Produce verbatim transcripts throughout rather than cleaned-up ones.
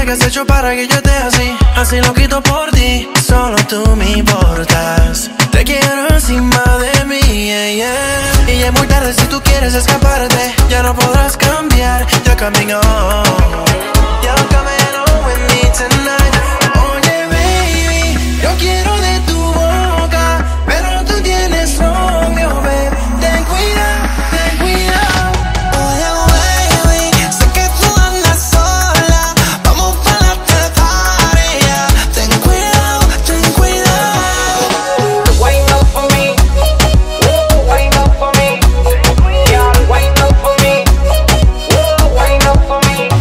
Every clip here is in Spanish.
que has hecho para que yo esté así? Así lo quito por ti, solo tú me importas. Te quiero encima de mí, yeah, yeah. Y ya es muy tarde si tú quieres escaparte. Ya no podrás cambiar, you're coming home. You're coming home with me tonight. Oye, baby, yo quiero de tu boca, pero tú tienes novio, baby. Ten cuidado, ten cuidado. Oye, baby, sé que tú andas sola. Vamos para la party, yeah. Ten cuidado, ten cuidado. Wind up for me, ooh, wind up for me, yeah, wind up for me, ooh, wind up for me.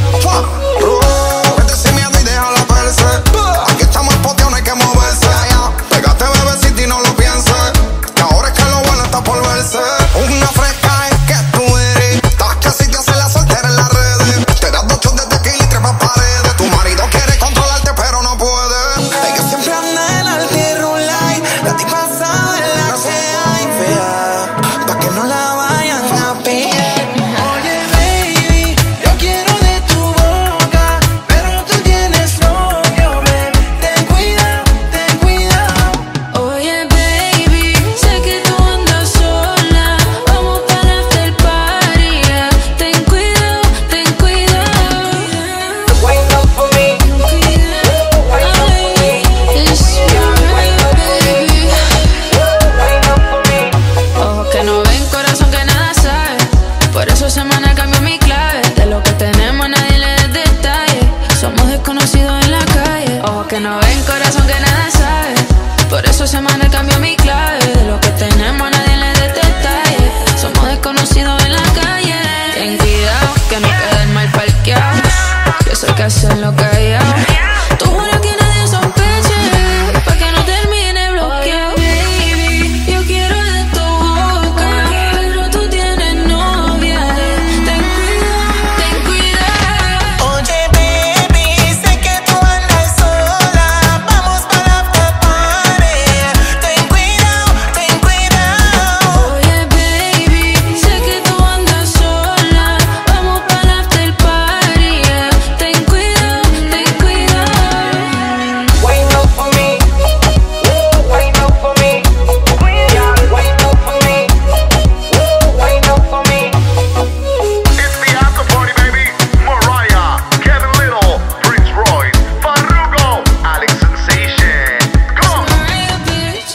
Vete sin miedo y déjala verse. Aquí estamos poteados, no hay que moverse. Pégate, bebecito, y no lo pienses, que ahora es que lo bueno está por verse. Una fresca es que tú eres. Estás que si te hace la soltera en las redes. Te das dos shots de tequila y trepas paredes. Tu marido quiere controlarte pero no puede. Ella siempre anda en alti y rulay. La tipa sabe la que hay fea, pa' que no la vayan a pillar. Oye, baby, yo quiero de tu boca, pero tú tienes novio, baby. Ten cuidado, ten cuidado. Oye, baby, sé que tú andas sola. Vamos para el after party, yeah. Ten cuidado, ten cuidado. Wind up for me, ooh, wind up for me, It's your baby. wind up for me. Ojos que no ven, corazón que nada sabe. Por eso semana cambió mi clave. De lo que tenemos nadie le da detalle. Somos desconocidos en la calle. Ojos que no ven, corazón que nada sabe. Por eso semana cambió mi clave. De lo que tenemos nadie le da detalle. Somos desconocidos en la calle. Ten cuidado que no queden mal parqueados. Que eso hay que hacerlo callado. Tú juras que nadie sospeche, pa' que no termine bloqueado. Baby, yo quiero de tu boca, pero tú tienes novia. Ten cuidado, ten cuidado. Oye, baby, sé que tú andas sola. Vamos para la after party. Ten cuidado, ten cuidado. Oye, baby, sé que tú andas sola. Vamos para el after party, yeah. Ten cuidado, ten cuidado. Wind up for me, ooh, wind up for me, yeah, wind up for me, ooh, wind up for me. It's the after party, baby. Mariah, Kevin Little, Prince Royce, Farruko, Alex Sensation. Come on. Mariah, bitch.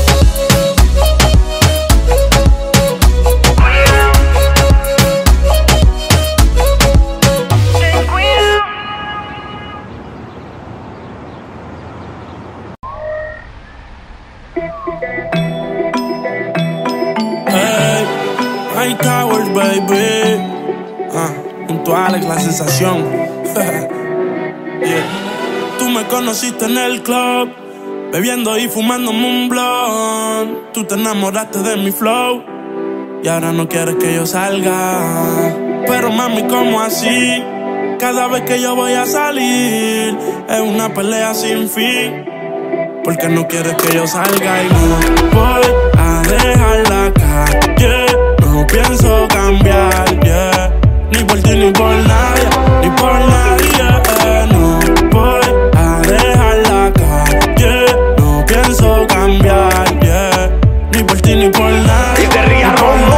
Hey, High Towers, baby. Ah, junto a Alex, la sensación. Yeah. Tú me conociste en el club, bebiendo y fumándome un blunt. Tú te enamoraste de mi flow y ahora no quieres que yo salga. Pero mami, ¿cómo así? Cada vez que yo voy a salir es una pelea sin fin. Porque no quieres que yo salga y no voy a dejar la calle. No pienso cambiar, yeah. Ni por ti ni por nadie, ni por nadie, yeah. No voy a dejar la calle. No pienso cambiar, yeah. Ni por ti ni por nadie. Y te rías,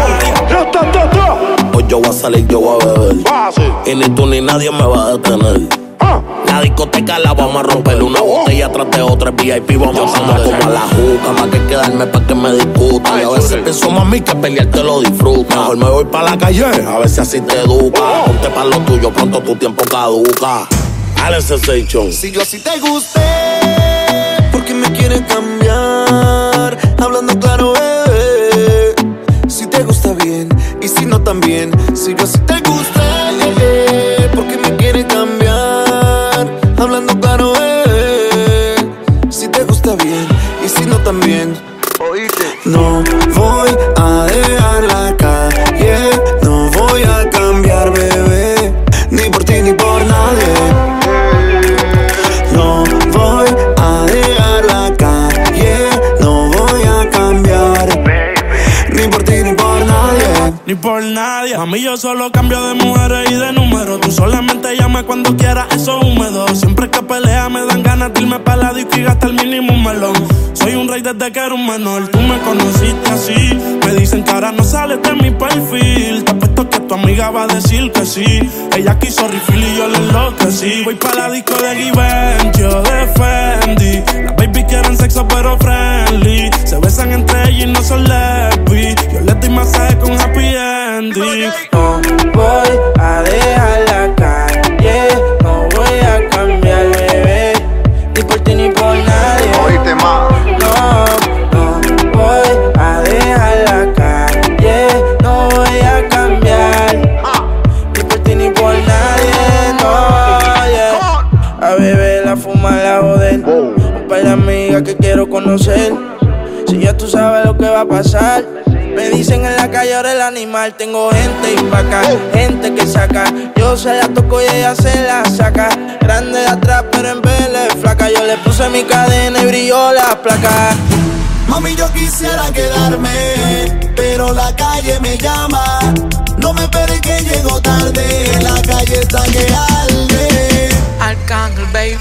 Hoy yo voy a salir, yo voy a beber. Y ni tú ni nadie me va a detener. La discoteca la vamos a romper, una botella tras de otra, V I P vamos a andar como a la juca. Más que quedarme pa' que me discutan. Y a veces pienso, mami, que pelear te lo disfruta. Mejor me voy pa' la calle, a ver si así te educa. Ponte pa' lo tuyo, pronto tu tiempo caduca. Alex Sensation. Si yo así te gusté, ¿por qué me quieres cambiar? Hablando claro, bebé. Si te gusta bien, y si no también. Si yo así te gusté, ¿por qué me quieres cambiar? Hablando claro, bebé. Si te gusta bien, y si no también. Oíste. No voy a dejar la calle. No voy a cambiar, bebé. Ni por ti ni por nadie. No voy a dejar la calle. No voy a cambiar. Ni por ti ni por nadie. Ni por nadie. Mami, cuando quiera, eso es húmedo. Siempre que pelea me dan ganas de irme pa' la disco y gastar el mínimo un melón. Soy un rey desde que era un menor, tú me conociste así. Me dicen que ahora no sales de mi perfil. Te apuesto que tu amiga va a decir que sí. Ella quiso refill y yo le enloquecí. Voy pa' la disco de Givenchy, yo de Fendi. Las baby quieren sexo pero friendly. Se besan entre ellas y no son lesbi. Yo les doy masaje con happy ending. No voy a dejar la calle, no voy a cambiar, bebé, ni por ti ni por nadie. Oíste más. No, no voy a dejar la calle, no voy a cambiar, ni por ti ni por nadie, no, yeah. A beber, a fumar, a joder, un par de amigas que quiero conocer. Si ya tú sabes lo que va a pasar. Me dicen en la calle ahora el animal. Tengo gente y pa' acá, gente que saca. Yo se la toco y ella se la saca. Grande de atrás pero en vele flaca. Yo le puse mi cadena y brilló la placa. Mami, yo quisiera quedarme, pero la calle me llama. No me esperes que llego tarde, la calle está que arde. Arcángel, baby.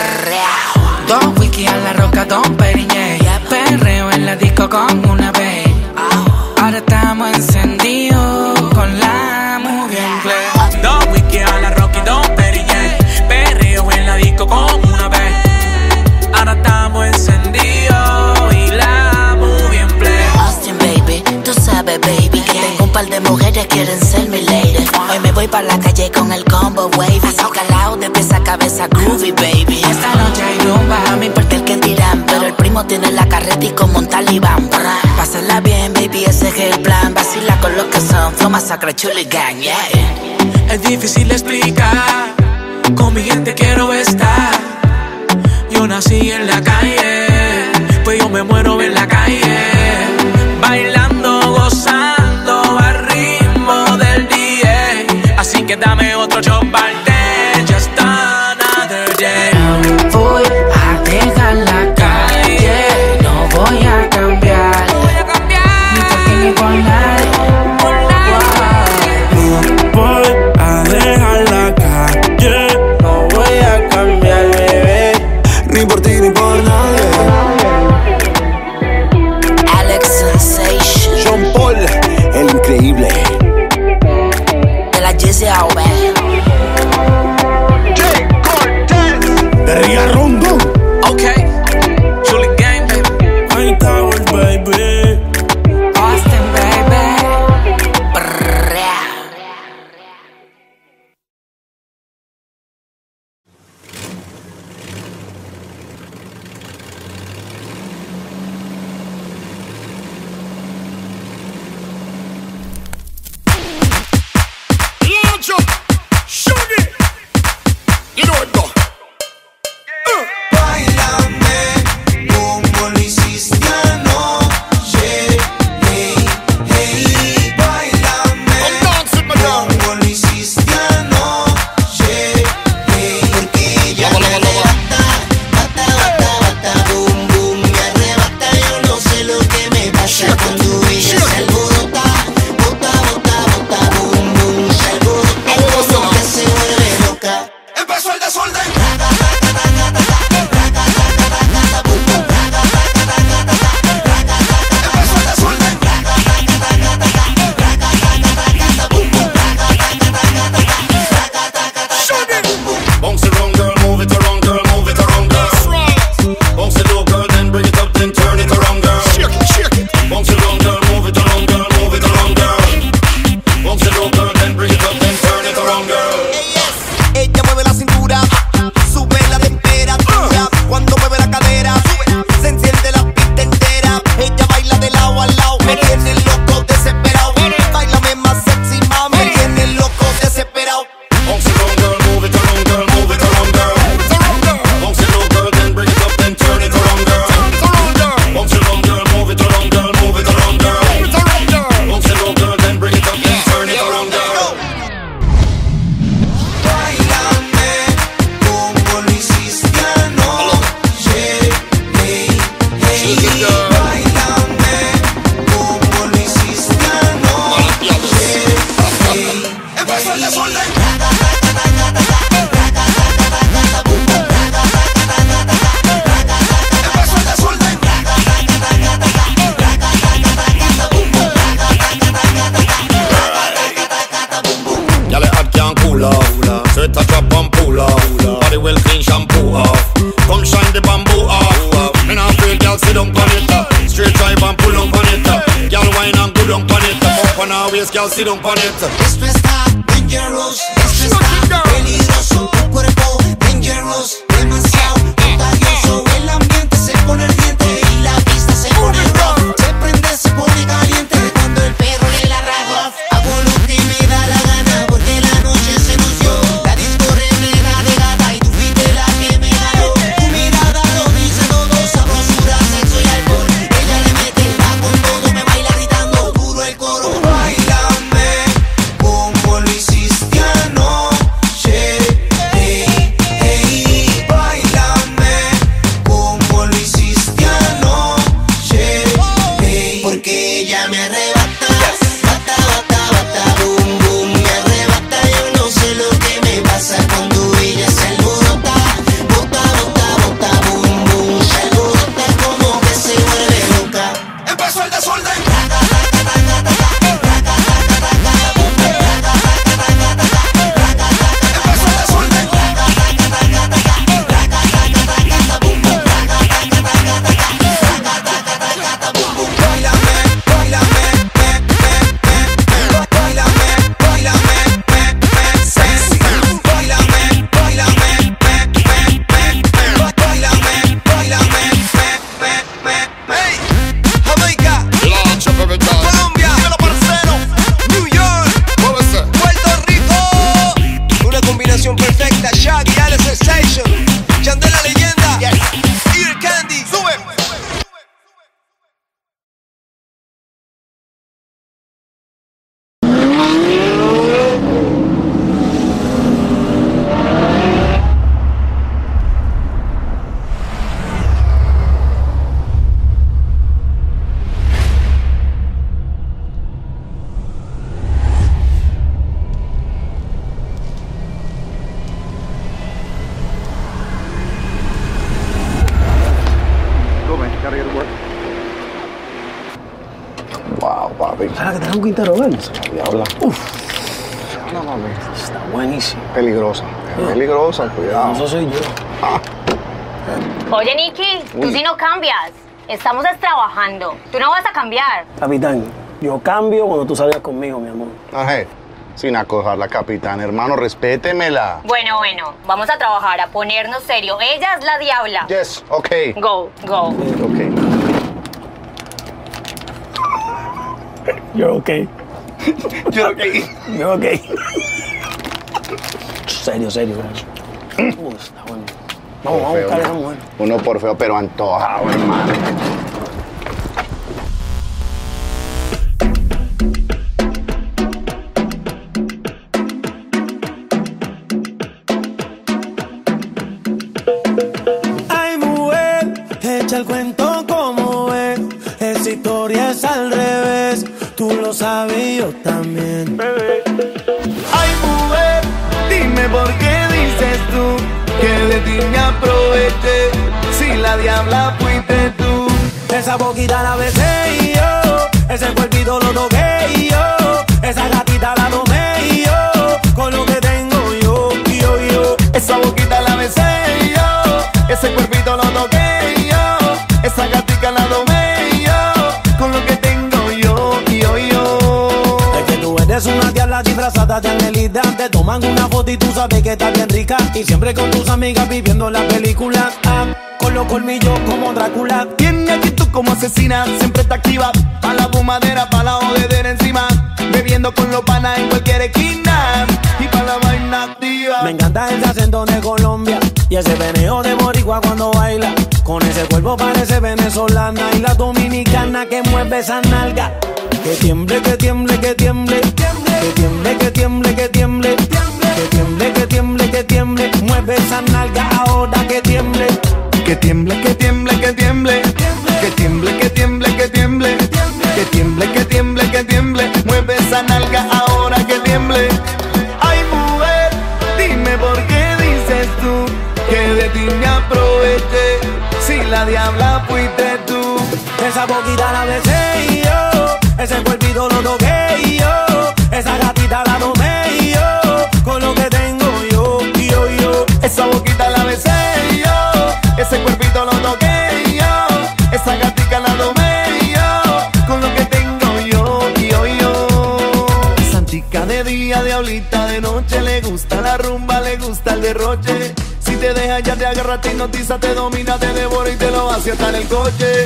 Don Wiki a la roca, Don Periñé. Perreo en la disco con una vez. Ahora estamos encendidos con la movie en play. Don Wiki a la roca y Don Periñé. Perreo en la disco con una vez. Ahora estamos encendidos y la movie en play. Austin, baby, tú sabes, baby, que tengo un par de mujeres que quieren ser mi lady. Hoy me voy pa' la calle con el combo wavy. Así calao de pies a cabeza groovy, baby. Esta noche hay rumba. No me importa el que dirán, pero el primo tiene la carreta y como un talibán. Pásala bien, baby, ese es el plan. Vacila con los que son, flow masacre, chuli gang, yeah. Es difícil explicar, con mi gente quiero estar. Yo nací en la calle, pues yo me muero en la calle. Bailando, gozando al ritmo del D J. Así que dame otro shot de just another day. Voy a dejar la calle, no voy a cambiar, ni por ti ni por nadie. No voy a dejar la calle, No voy a cambiar, bebé, Ni por ti ni por nadie. Alex Sensation, John Paul, el increíble. de la Jesse Aube. Jay Cortez. De Ria Rondo. Okay, Chuli Gang, baby. High Towers, baby. Austin, baby. Brrrra. Launch up, shoot it. You know it, go. Báilame como lo hiciste anoche. Hey, hey, báilame como lo hiciste anoche. Hey, porque ella me arrebata, bata, bata, bata, boom, boom, me arrebata. Yo no sé lo que me pasa cuando ella se alborota, bota, bota, bota, boom, boom, se alborota. up and pull off. Body well clean, shampoo off. Come shine the bamboo off. Me not feel girl sit down on it. Straight drive and pull up on it. Girl wine and go down on it. Up on our waist, girl sit down on it. Esto está dangerous, esto está peligroso. Tu cuerpo dangerous, demasiado contagioso. El ambiente se pone ardiente y la pista se pone rough. Se prende, se pone caliente cuando el perro le la raja. Hago lo que me da la gana porque la noche se nos dio. La disco repleta de gata y tú fuiste la que me ganó. Tu mirada lo dice todo, sabrosura, sexo y alcohol. Ella le mete, va con todo, me baila gritando duro el coro. Bailame como lo hiciste anoche. Hey, hey, bailame como lo hiciste anoche. Hey, porque ella me arrebata, bata, bata, bata, boom, boom, me arrebata. Yo no sé lo que me pasa cuando ella se alborota. Bota, bota, bota, boom, boom, se alborota como que se vuelve loca. Empezó el desorden. Perfecta, Shaggy, Alex Sensation, Yandel la leyenda, yes. Ear Candy, sube. Wow, papi. ¿Sabes que tenemos que interrogarnos? Diabla. Uf. No, papi. Está buenísimo. Peligrosa. Peligrosa, cuidado. Eso soy yo. Ah. Oye, Nicky, tú sí no cambias. Estamos trabajando. Tú no vas a cambiar. Capitán, yo cambio cuando tú salgas conmigo, mi amor. Ajé. Sin acojarla, capitán. Hermano, respétemela. Bueno, bueno. Vamos a trabajar, a ponernos serio. Ella es la diabla. Yes, okay. Go, go. Okay. You're okay. You're okay. You're okay. Serio, serio. Uy, está bueno. Vamos, vamos a buscar a esa mujer. Uno por feo, pero antojado, hermano. Ay, mujer, echa el cuento como es. Esa historia es al revés. Tú lo sabes y yo también. Ay, mujer, dime por qué dices tú que de ti me aproveché. Si la diabla fuiste tú. Esa boquita la besé y yo, ese cuerpito lo toqué y yo, esa gatita la tomé y yo, con lo que tengo yo, yo, yo. Esa boquita la besé y yo, ese cuerpito lo toqué y yo, esa gatita la tomé y yo, con lo que tengo yo, yo, yo. Es que tú eres una diabla disfrazada de angelita. Te toman una foto y tú sabes que estás bien rica. Y siempre con tus amigas viviendo la película. Ah, con los colmillos como Drácula. Tiene actitud como asesina, siempre está activa. Pa' la fumadera, pa' la jodedera encima. Bebiendo con los panas en cualquier esquina. Y pa' la vaina activa. Me encanta ese acento de Colombia y ese veneo de boricua cuando baila. Con ese cuerpo parece venezolana. Y la dominicana que mueve esa nalga. Que tiemble, que tiemble, que tiemble. Que tiemble, que tiemble, que tiemble. Que tiemble, que tiemble, que tiemble. Mueve esa nalga ahora que tiemble. Que tiemble, que tiemble, que tiemble. Que tiemble, que tiemble, que tiemble. Que tiemble, que tiemble, que tiemble. Mueve esa nalga ahora que tiemble. Ay, mujer, dime por qué dices tú que de ti me aproveché. Si la diabla fuiste tú. Esa boquita la besé y yo, ese cuerpito lo toqué y yo, esa gatita la tomé y yo, con lo que tengo yo, yo, derroche. Si te deja ya te agarra, te hipnotiza, te domina, te devora y te lo hace hasta en el coche.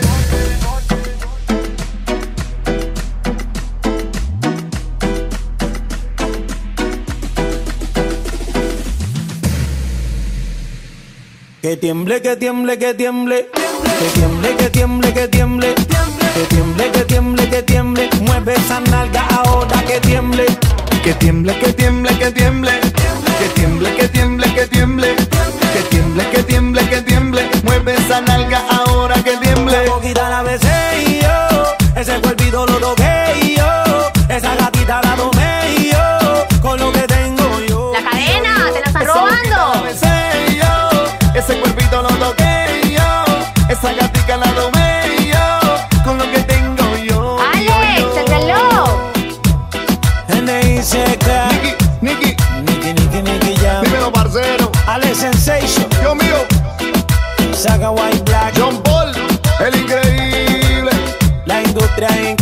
Que tiemble, que tiemble, que tiemble, que tiemble, que tiemble, que tiemble, que tiemble, que tiemble, que tiemble, mueve esa nalga ahora que tiemble. Que tiemble, que tiemble, que tiemble, que tiemble, que tiemble, que tiemble, que tiemble, que tiemble, que tiemble, mueve esa nalga ahora que tiemble. La boquita la besé y yo, ese cuerpito lo toqué y yo, esa gatita la tomé y yo, con lo que tengo yo. La cadena, te la están Esa robando. boquita la besé y yo, ese cuerpito lo toqué y yo, esa gatita la tomé y yo, con lo que tengo yo. Alex, el reloj. N I C K Nicky, Nicky, Nicky, Nicky, Nicky Jam, dímelo parcero. Alex Sensation, Dios mío, Saga White Black, John Paul, el increíble. La Industria Inc.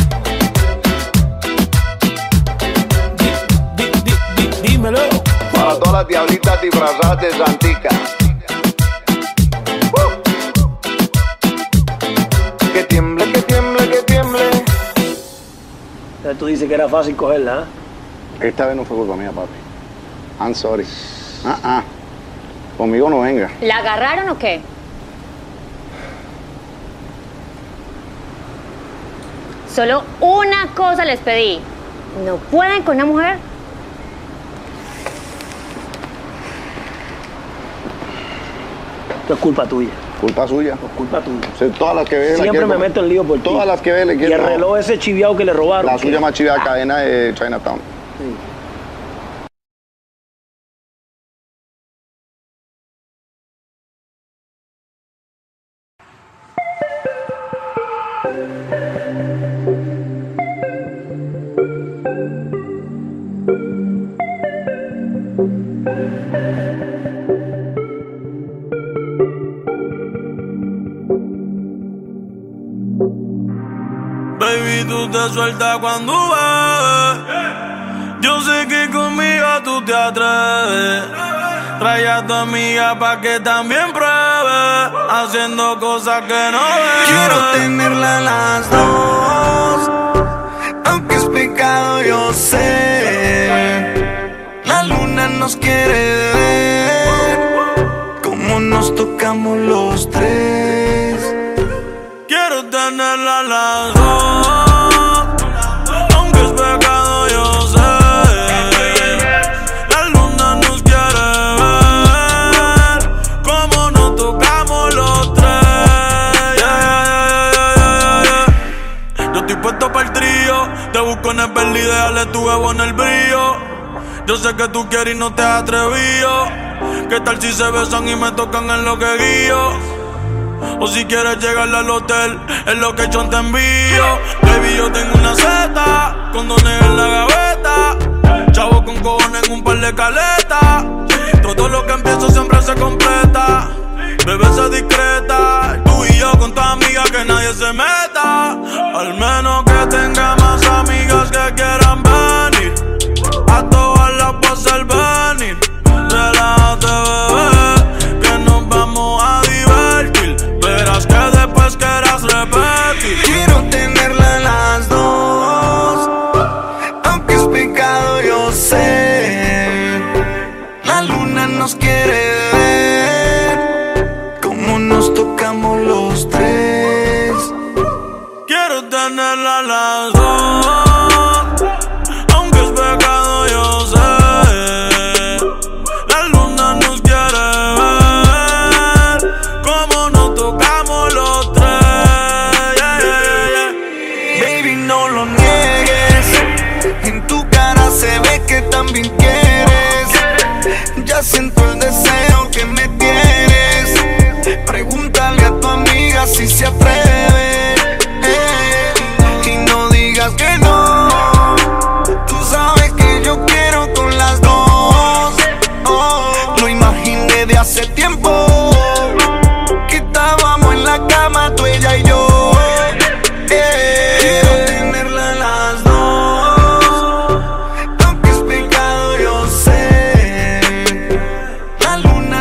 Di, di, di, di, dímelo. Para todas las diablitas disfrazadas de Santica. Que tiemble, que tiemble, que tiemble. Tú dices que era fácil cogerla, ¿eh? Esta vez no fue culpa mía, papi. I'm sorry. Ah, ah. Conmigo no venga. ¿La agarraron o qué? Solo una cosa les pedí. ¿No pueden con una mujer? Esto es culpa tuya. Culpa suya. Esto es culpa tuya. O sea, todas las que ve la Siempre quiero me comer. meto en lío por ti. Todas las que ve le Y quiero. el reloj ese chiviao que le robaron. La ¿qué? suya más chida cadena de Chinatown. Sí. Baby, tú te sueltas cuando ves. Yo sé que conmigo tú te atreves. Trae a tu amiga pa' que también pruebe. Haciendo cosas que no ves. Quiero tenerla las dos, aunque es pecado yo sé. La luna nos quiere ver, como nos tocamos los tres. Quiero tenerla las dos, aunque es pecado yo sé. La luna nos quiere ver, como nos tocamos los tres. Yeah, yeah, yeah, yeah, yeah. Yo estoy puesto para el trío, te busco en el verde ideal, tu huevo en el brillo. Yo sé que tú quieres y no te has atrevido. ¿Qué tal si se besan y me tocan en lo que guío? O si quieres llegar al hotel, es lo que yo te envío. Baby, yo tengo una seta, condones en la gaveta, chavo con cojones en un par de caletas. Todo lo que empiezo siempre se completa. Bebé, sé discreta, tú y yo con tu amiga que nadie se meta. Al menos que tenga más amigas que quieran venir. A todas las voy a hacer venir. Relájate, bebé, que nos vamos a divertir. Verás que después quieras repetir. Quiero tenerla las dos, aunque es pecado yo sé. La luna nos quiere ver, como nos tocamos los tres. Quiero tenerla las dos, aunque es pecado yo sé. La luna nos quiere ver, como nos tocamos los tres. Yeah, yeah, yeah. Baby, no lo niegues, en tu cara se ve que también quieres. Ya siento el deseo que me tienes. Pregúntale a tu amiga si se atreve, eh, y no digas que no. Tú sabes que yo quiero con las dos. Oh, lo imaginé de hace tiempo, que estábamos en la cama tú, ella y yo. Eh, quiero tenerla las dos, aunque es pecado yo sé. La luna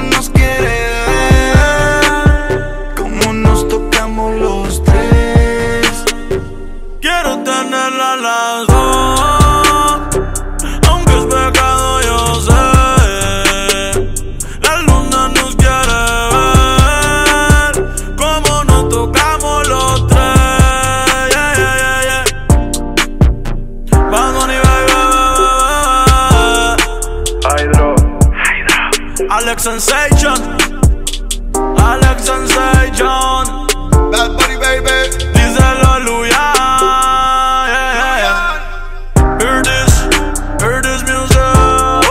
Alex Sensation, Alex Sensation, Bad Bunny, baby. Díselo, Luya. Yeah, yeah, yeah. Hear this, hear this music.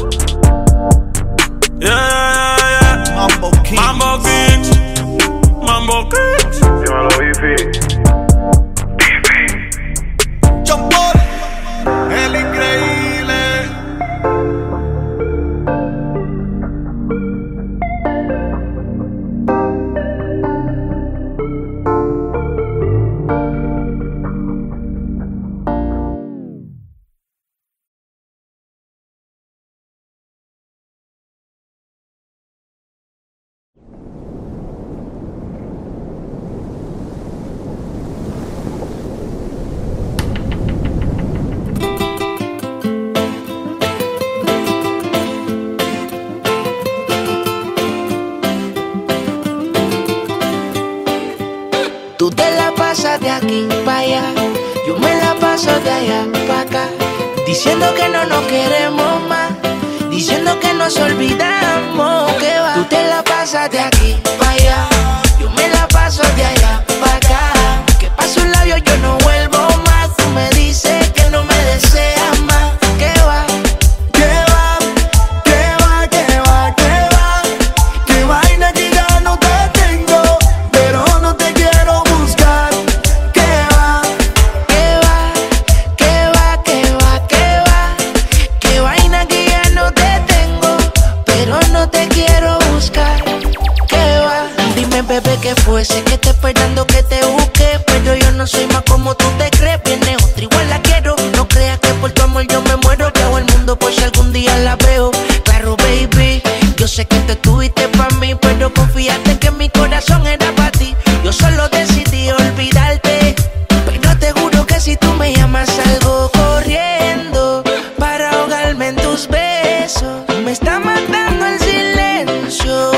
Yeah, yeah, yeah. Mambo Kings. Mambo Kings, Mambo Kings. Dímelo, Bifi. John Paul, el increíble. Tú te la pasas de aquí para allá, yo me la paso de allá para acá, diciendo que no nos queremos más, diciendo que nos olvidamos, que va. Tú te la pasas de aquí para allá, yo me la paso de allá para acá, que paso un labio yo no vuelvo más, tú me dices que no me deseas más, que va. Que va, que va, que va, que va. Que vaina que ya no te tengo, pero no te quiero buscar. Que va, Que va, que va, que va, que va. Que vaina que ya no te tengo, pero no te quiero buscar. Que va. Dime, bebé, ¿qué fue? Sé que estoy esperando que te busque, pero yo no soy más como tú te crees. Viene otra, igual la quiero. No creas que por tu amor yo me muero. Que hago el mundo por si algún día la veo. Claro, baby, yo sé que te tuviste para mí, pero confiaste que mi corazón era para ti. Yo solo decidí olvidarte, pero te juro que si tú me llamas salgo corriendo para ahogarme en tus besos. Me está matando el silencio.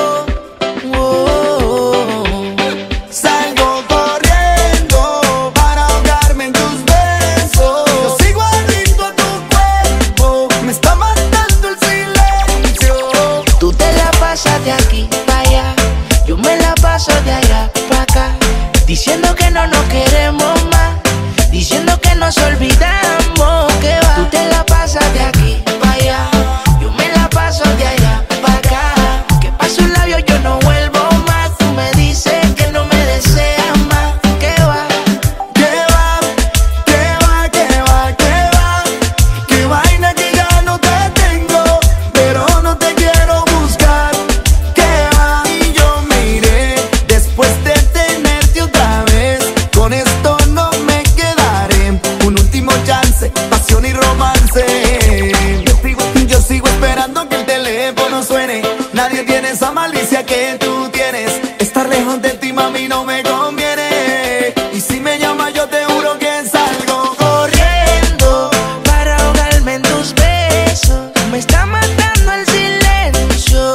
Oh. salgo corriendo para ahogarme en tus besos. Yo sigo adicto a tu cuerpo, me está matando el silencio. Tú te la pasas de aquí para allá, yo me la paso de allá para acá, diciendo que no nos queremos más, diciendo que nos olvidamos, que va. Tú te la pasas de aquí para allá, yo me la paso de allá para acá, que paso un labio yo no vuelvo más, tú me dices que no me deseas más, que va. Que va, que va, que va, que va. Que vaina que ya no te tengo, pero no te quiero buscar. Que va, y yo me iré después de tenerte otra vez. Con esto no me quedaré. Un último chance, pasión y romance. Yo sigo, yo sigo esperando que el teléfono suene. Nadie tiene esa malicia que tú tienes. Estar lejos de ti, mami, no me conviene. Y si me llamas, yo te juro que salgo Corriendo para ahogarme en tus besos, me está matando el silencio.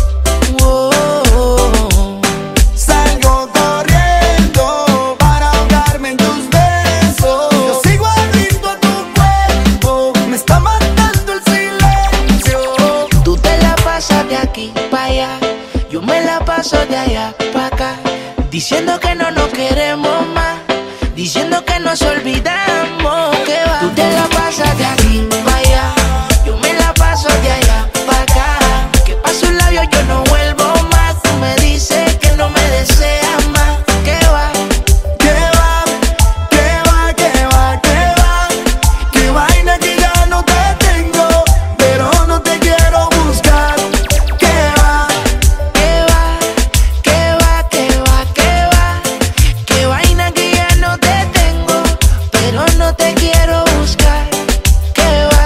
Oh. Salgo corriendo para ahogarme en tus besos. Yo sigo adicto a tu cuerpo, me está matando el silencio. Tú te la pasas de aquí para allá, yo me la paso de allá para acá, diciendo que no nos queremos más, diciendo que nos olvidamos, que va. Tú te la pasas de aquí para allá, yo me la paso de allá para acá, que paso un labio yo no vuelvo más, tú me dices que no me deseas más, que va. Que va, que va, que va, que va. Que vaina que ya no te tengo, pero no te quiero buscar. Que va, Que va, que va, que va, que va. Que vaina que ya no te tengo, pero no te quiero buscar. Que va.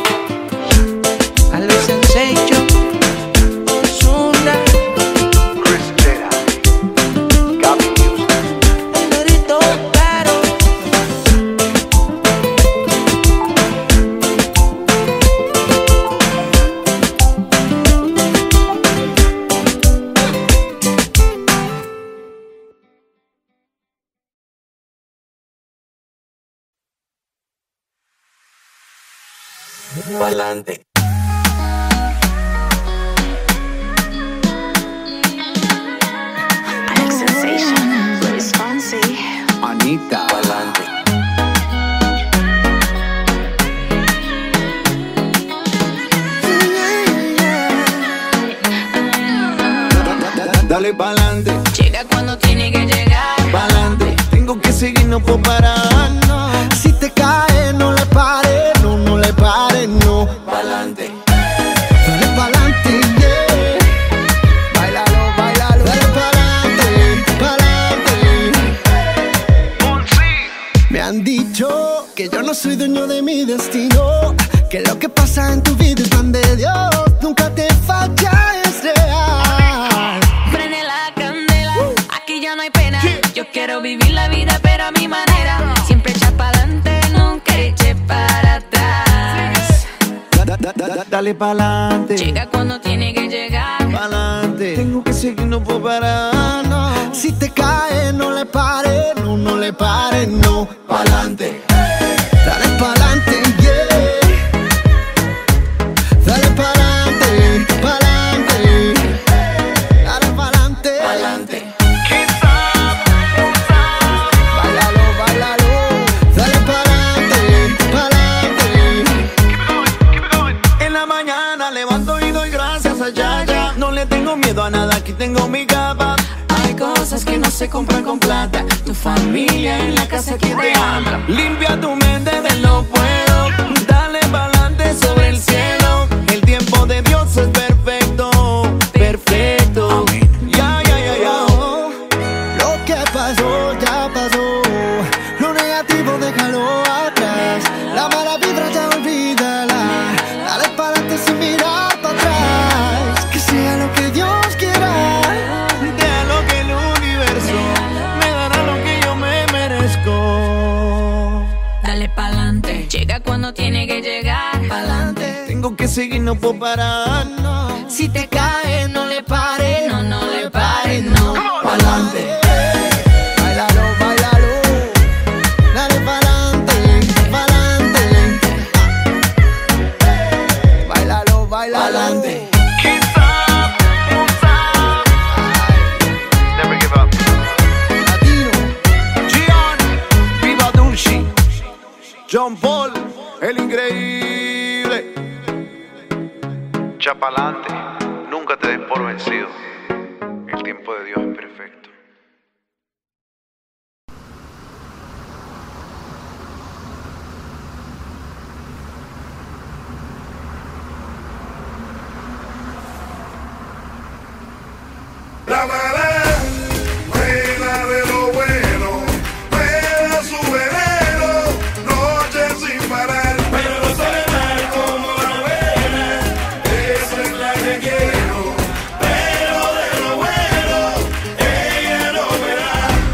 Alex Sensation, Ozuna, Chris Jeda. Gaby Music. el Dorito Caro. Pa'lante. bonita. Pa'lante. Dale pa'lante. Llega cuando tiene que llegar. Pa'lante. Tengo que seguir, no puedo parar. No. Si te caes, no le pares, no, no le pares, no. Pa'lante. Dale pa'lante, yeah. Bailalo, bailalo. Dale pa'lante, pa'lante. Me han dicho que yo no soy dueño de mi destino, que lo que pasa en tu vida es plan de Dios. Nunca te falla, es real. Prende la candela, aquí ya no hay pena. Yo quiero vivir la vida pero a mi manera. Siempre echa pa'lante, nunca eche para atrás. Da, da, da, da, dale pa'lante. Llega cuando tiene que llegar. Pa'lante. Tengo que seguir, no puedo parar. No. Si te caes, no le pares, no, no le pares, no. Pa'lante. Dale pa'lante, yeah. Dale pa'lante, pa'lante. Dale pa'lante, pa'lante. Bailalo, bailalo. Dale pa'lante, pa'lante. En la mañana levanto y doy gracias a Yaya. No le tengo miedo a nada, aquí tengo mi capa. Hay cosas que no se compran con plata. Tu familia en la casa que te ama. Limpia tu mente del no puedo. Dale pa'lante sobre el cielo. El tiempo de Dios es perfecto, perfecto. Ya, ya, ya, ya. Lo que pasó, ya pasó. Lo negativo déjalo atrás. La mala vibra ya olvídala. Dale pa'lante sin mirar para atrás. Que sea lo que Dios quiera. Déjalo que el universo me dará lo que yo me merezco. Dale pa'lante. Llega cuando tiene que llegar. Pa'lante. Tengo que seguir, no puedo parar. No. Si te caes, no le pares, No, no le pares, no. Pa'lante. Bailalo, bailalo. Dale pa'lante, pa'lante. Bailalo, bailalo. Pa'lante. Never give up. Latino. Gian, Viva Dulci, John Paul, el increíble. Chapalante, nunca te des por vencido. El tiempo de Dios es perfecto. La marea buena de lo bueno, buena su veneno, noche sin parar. Pero no sabe mal como la buena, esa es la que quiero. Pero de lo bueno, ella no verá.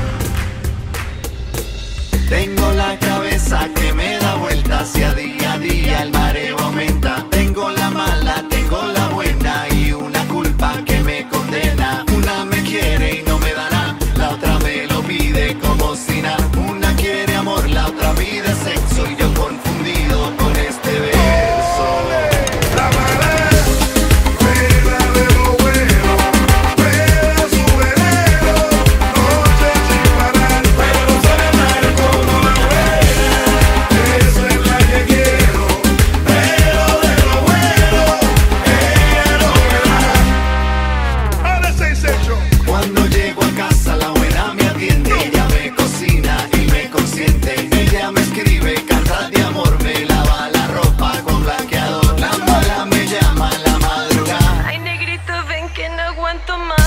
Tengo la cabeza que me da vueltas y a día a día el mareo aumenta. Tengo la mala, tengo la buena y una culpa que me condena. Una me quiere y no me da nada, la otra me lo pide como si nada. Una quiere amor, la otra pide sexo y yo confundido con este verso. La marea buena de lo bueno, buena su veneno, noche sin parar. Pero no sabe mal como la buena, esa es la que quiero. Pero de lo bueno, ella no verá. Ahora sí, Secho. Cuando llego a casa la buena me atiende, ella me cocina y me consiente. Ella me escribe cartas de amor, me lava la ropa con blanqueador. La mala me llama a la madrugada. Ay, negrito, ven que no aguanto más.